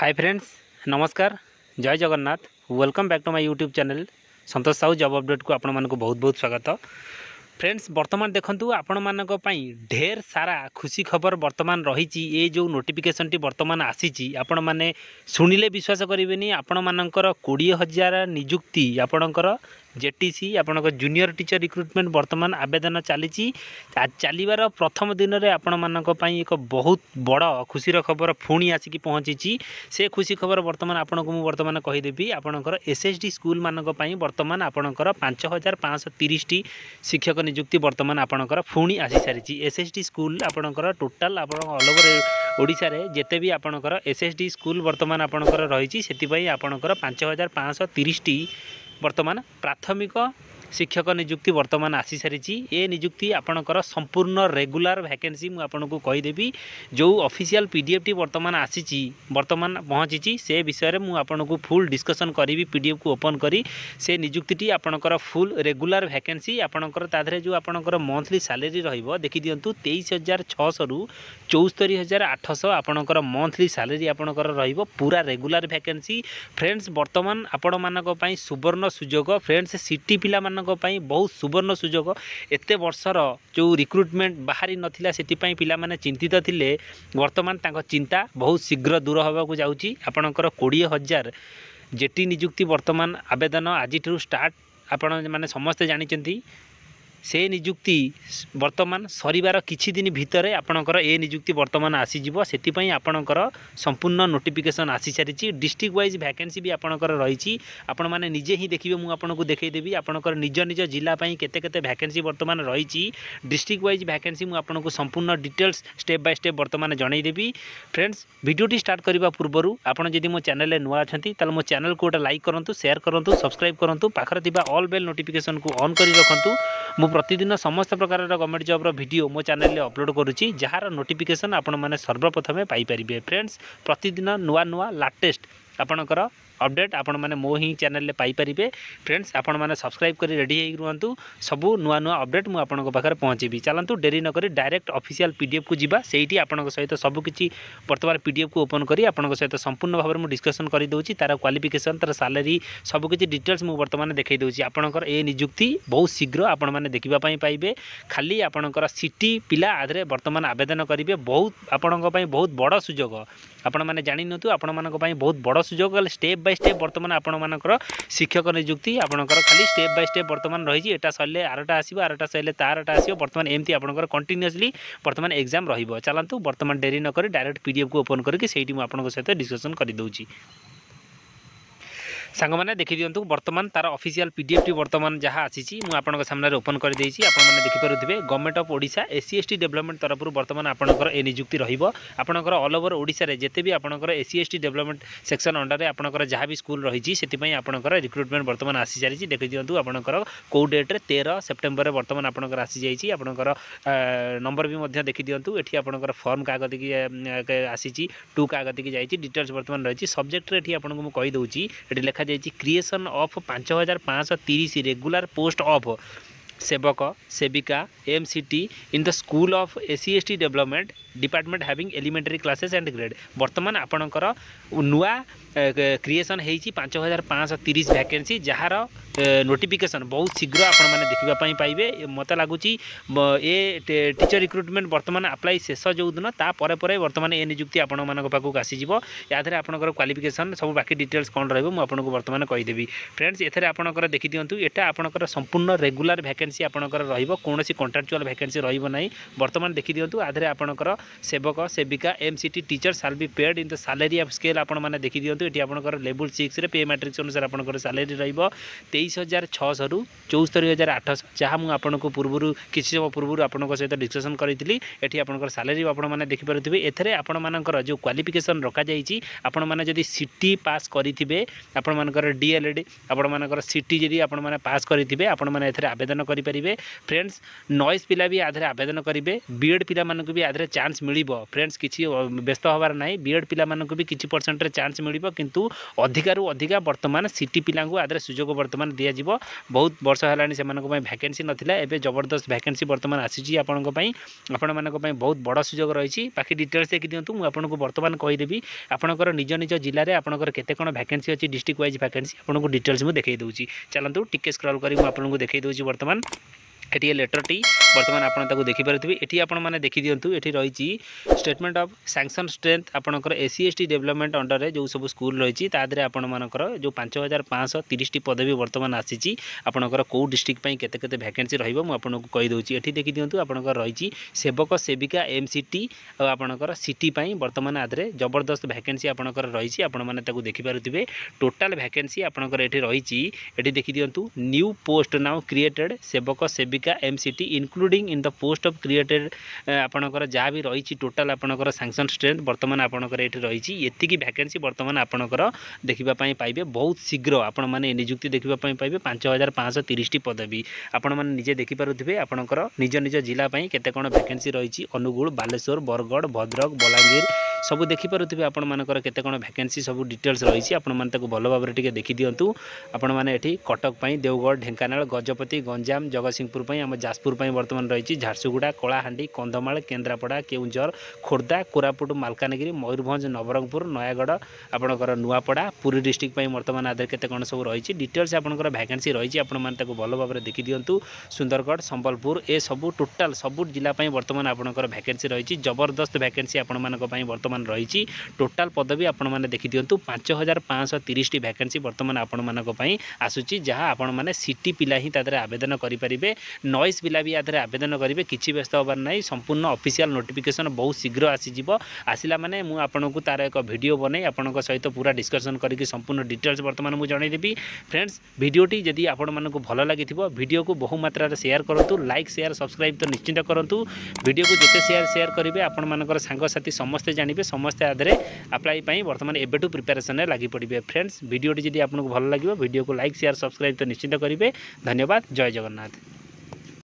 हाय friends, नमस्कार, जय Jagannath. Welcome back to my YouTube channel Santosh Sahu job update को आपण मानक बहुत बहुत स्वागत। फ्रेंड्स, वर्तमान देखंतु आपण मानक पई ढेर सारा खुशी खबर वर्तमान रही। ये जो नोटिफिकेशन टी वर्तमान आसी आपण माने सुनिले विश्वास करेंगे। आपण मानकर 20,000 नियुक्ति आपणकर जेटीसी आपणकर जूनियर टीचर रिक्रुटमेंट वर्तमान आवेदन चली चलवर प्रथम दिन में आपण मानक पई एक बहुत बड़ खुशीर खबर पुणी आसिक पहुँची। से खुशी खबर वर्तमान आपको मुझे वर्तमान कहीदेवी। आपणकर एसएसडी स्कूल मानक पई वर्तमान आपणकर 5,530 टी शिक्षक नियुक्ति वर्तमान आपणकर पुणी आसी सारी। एसएसडी स्कूल आपणकर total of all over Odisha रे जेते भी आपणकर एसएसडी स्कूल वर्तमान आपणकर रही से आपणकर 5,530 टी वर्तमान प्राथमिक शिक्षक नियुक्ति वर्तमान आसी सारी। ये नियुक्ति आपणकर संपूर्ण रेगुलर वैकेंसी मुझे आपको कहीदेवी। जो ऑफिशियल पीडीएफ टी वर्तमान आसी वर्तमान पहुँची से विषय में मुझे आपको फुल डिस्कसन करी। पीडीएफ को ओपन करी से नियुक्ति टी आपणकर फुल रेगुलर वैकेंसी आपणकर ताधरे जो आपणकर मंथली सैलरी रहिबो देखि दियंतु 23,600 रु 74,800 आपणकर मंथली सैलरी आपणकर रहिबो पूरा रेगुलर वैकेंसी। फ्रेंड्स, वर्तमान आपण मानक पई सुवर्ण सुजोग। फ्रेंड्स, सिटी पिला पई बहुत सुवर्ण सुजोग। एते वर्षर जो रिक्रुटमेंट बाहरी नथिला सेति पई पिला माने चिंतित थिले। वर्तमान तांको चिंता बहुत शीघ्र दूर होबा को जाउची। आपणकर 20,000 जेटी नियुक्ति वर्तमान आवेदन आज स्टार्ट आपण माने समस्त जानिचंती। से नियुक्ति वर्तमान सरिबार किछि दिन भितर आपणकर ए नियुक्ति वर्तमान आसीजिवो। सेतिपई आपणकर संपूर्ण नोटिफिकेशन आसी सारी। डिस्ट्रिक्ट वाइज वैकेंसी भी आपणकर रही। आपण माने निजे ही देखिबे, मु आपनको देखैदेवी आपणकर निज निज जिला पई केते केते वैकेंसी वर्तमान रही। डिस्ट्रिक्ट वाइज वैकेंसी मु आपनको संपूर्ण डिटेल्स स्टेप बाय स्टेप वर्तमान जनईदेवी। फ्रेंड्स, वीडियोटी स्टार्ट करबा पूर्वरु आपण जदि मो चैनल नुआ अछंती ताले मो चैनल को लाइक करंतु, शेयर करंतु, सब्सक्राइब करंतु, पाखर थिबा ऑल बेल नोटिफिकेशन को ऑन करी रखंतु। मु प्रतिदिन समस्त प्रकार गवर्नमेंट जॉब वीडियो मो चैनल अपलोड करुच्ची, जार नोटिफिकेशन आपण मैंने सर्वप्रथमे पाइपर। फ्रेंड्स, प्रतिदिन नुआ नुआ लाटेस्ट आपणकर अपडेट आपण मैंने मो ही चैनल पाइपर। फ्रेंड्स, आपण मैंने सब्सक्राइब कर रेडी हो रुहतु। सबू नुआ नुआ अपडेट मुझे आपंक पाखे पहुँची। चलतु डेरी नक डायरेक्ट ऑफिशियल पीडीएफ को जीवा। सेठी आपण सहित सबकि वर्तमान पीडीएफ को ओपन करी आपण सहित संपूर्ण भाव में डिस्कसन कर दूसरी। तार क्वालिफिकेशन, तार सैलरी सबकि डिटेल्स मुझे वर्तमान देखई दूसरी। आपणकर ए नियुक्ति बहुत शीघ्र आपण मैंने देखापी पाइबे। खाली आपणकर सिटी पिला आधे वर्तमान आवेदन करेंगे। बहुत आपण बहुत बड़ सुजोग आपण मैंने जानी नु। आपण मानक बहुत बड़ सुजोग। स्टेप बाय स्टेप वर्तमान आपण मानकर शिक्षक नियुक्ति आपणकर खाली स्टेप बाय स्टेप वर्तमान रही। एटा सरले आरटा आसीबो, आरटा सरले तारटा आसीबो। वर्तमान एमती आपणकर कंटिन्यूअसली वर्तमान एग्जाम रहिबो। चलंतु वर्तमान डेरी न करी डायरेक्ट पीडीएफ को ओपन करके सेठी मु आपणक सहित डिस्कशन करि दउची। सांग मैंने देखी दिंतु वर्तमान तार ऑफिशियल पीडीएफ टी वर्तमान जहाँ आसी मुझे सामने ओपन कर देछि। आपण मैंने देखिपे government of Odisha SC ST development तरफ वर्तमान आपणकर ए नियुक्ति रहिबो। आपणकर ऑल ओवर ओडिशा रे जेते भी आपणकर SC ST development section under रे आपणकर जहाँ भी स्कूल रही सेति आपणकर रिक्रुटमेंट वर्तमान आसी सारी। देखि दिंतु आपणकर को डेट रे 13 सेप्टेम्बर वर्तमान आपणकर आसी जाइछि। आपणकर नंबर भी मध्य देखि दिंतु। एठी आपणकर फॉर्म कागज की आसी 2 कागज की जाइछि। डिटेल्स वर्तमान रही। सब्जेक्ट रे एठी आपनको मु कहि दउछि। एठी लेखा creation of 5,530 regular post of सेवक सेविका MCT in the school of SC ST development department having elementary classes and grade. वर्तमान आपणकर नुआ क्रिएशन होती 5,530 वैकेंसी जार नोटिफिकेशन बहुत शीघ्र आपण मैंने देखापी पाइबे। मत लगुच ए टीचर रिक्रुटमेंट वर्तमान अप्लाई शेष जो दिन तापर वर्तमान ए नियुक्ति आपण मान पाखक आसीज। यादे आपंकर क्वालिफिकेशन सब बाकी डिटेल्स कौन रहा वर्तमान कहीदेवी। फ्रेंड्स, एथे आपंकर देखि दिंतु एटा आपंकर संपूर्ण रेगुलर वैकेंसी आपंकर रहिबो। कोनोसी कॉन्ट्रैक्चुअल वैकेंसी रहिबो नाही। वर्तमान देखि दिंतु आधे आपंकर सेवक सेविका MCT teacher shall be paid in the salary of scale आपण मैंने देखि दिंतु। एटी आपंकर लेवल 6 रे पे मैट्रिक्स अनुसार आपंकर सैलरी रहिबो 23,600 रु 74,800। जहाँ मुझे आपको पूर्व किसी समय पूर्व आपंक सहित डिस्कसन करी। एटी आपंकर सैलरी आपण मैंने देखिपे। एथरे आपण मानकर जो क्वालिफिकेशन रखा जाइछि आपण माने जदि सिटी पास करिथिबे आपण मानकर DElEd आपण मानकर सिटी जदि आपण माने पास करिथिबे आपण माने एथरे आवेदन करि परिबे। फ्रेंड्स, नॉइस पिला भी आधे आवेदन करेंगे। बीएड पिला मानक भी आधे चांस चान्स मिल फ्रेंड्स किसी व्यस्त हबार ना बीएड पिला मानक भी किसी परसेंट चान्स मिल किंतु अधिकारु अधिका वर्तमान सिटी पिला आदि सुजोग वर्तमान दिज्व बहुत वर्ष है से वैकेंसी नाला एवं जबरदस्त वैकेंसी वर्तमान आसी आपण बहुत बड़ सुजोग रही बाकी डिटेल्स देखी दिंतु मुझे वर्तमान कहीदेवी आपंकर निज निज जिले में आपंकर केते कौन वैकेंसी अच्छी डिस्ट्रिक्ट वाइज वैकेंसी आपको डिटेल्स मुझे देखई दूसरी चलतु टिके स्क्रॉल करी आपको देखई दूसरी वर्तमान एटी लेटर टी बर्तमान आपको देखिपारे ये आपण मैंने देखी दिंतु ये रही स्टेटमेंट ऑफ सैंक्शन स्ट्रेंथ आपंकर एससी एसटी डेवलपमेंट अंडर जो सब स्कूल रही आपर जो 5530 पदवी बर्तमान आसी आपंकर कौ डिस्ट्रिक्ट केते वैकेंसी रही कहीदे ये देखी दिंतु आपंकर रही सेवक सेविका एमसीटी और आपंकर सिटी बर्तमान आदि जबरदस्त वैकेंसी आपंकर रही आपने देखिपारे टोटाल वैकेंसी आपंकर ये रही ये देखी दिंतु न्यू पोस्ट नाउ क्रिएटेड सेवक सेविका MCT including in the post of created आपणकर जहाँ भी रही टोटाल आपणकर सैंक्शन स्ट्रेंथ बर्तमान आपणकर ये रही एतिकी वैकेंसी बर्तमान आपणकर देखापी पाइबे बहुत शीघ्र आपण मैंने निजुक्ति देखापी पाइबे 5530 पदवी आपण मैंने निजे देखिपारे आपणकर निज निज जिलापाई केते कौन वैकेंसी रही अनुगुल बालेश्वर बरगढ़ भद्रक बलांगीर सब देखिपारे आपण मानकर केते कौन वैकेंसी सब डिटेल्स रही आपण मैंने भल भाव में देखी दिंतु आपण मैंने कटक देवगढ़ ढेंकानाल गजपति गंजाम जगतसिंहपुर आम जाजपुर बर्तमान रही झारसुगुड़ा कलाहांडी कंधमाल केन्द्रापड़ा केउंझर खोर्धा कोरापुट मालकानगिरी मयूरभंज नवरंगपुर नयागढ़ आपंकर नुआपड़ा पुरी डिस्ट्रिक्ट बर्तमान आदि केते कौन सब रही डिटेल्स आपंकर वैकेंसी रही आपने भल भाव में देखी दिंतु सुंदरगढ़ संबलपुर ए सबू टोटाल सबू जिलापाई बर्तमान आपंकर वैकेंसी रही जबरदस्त वैकेंसी आपण बर्तमान रही टोटाल पदवी आपण मैंने देखी दिंतु 5530 वैकेंसी बर्तमान आपण मानी आसूची जहाँ आपण मैंने सिटी पिला ही आवेदन करेंगे नॉइस पिला भी आधार आवेदन करेंगे किसी व्यस्त हबार ना संपूर्ण ऑफिशियल नोटिफिकेशन बहुत शीघ्र आसीज आसला माने मु आपनको तार एक वीडियो बने आपण सहित पूरा डिस्कसन करके संपूर्ण डिटेल्स बर्तमान मुझे जनईदेवी फ्रेंड्स वीडियोटी जदि आपण मानक भल लगी वीडियो को बहु मात्रा शेयर करूँ लाइक शेयर सब्सक्राइब तो निश्चिंत करूँ वीडियो को जिते शेयर करेंगे आपण मानकर सांगसाथी समस्ते जानते समस्ते आधे अप्लाई बर्तमान एबेठू प्रिपेरेसन लगी पड़े फ्रेंड्स वीडियोटी जदि आपको भल लगे वीडियो को लाइक शेयर सब्सक्राइब तो निश्चिंत करेंगे धन्यवाद जय जगन्नाथ।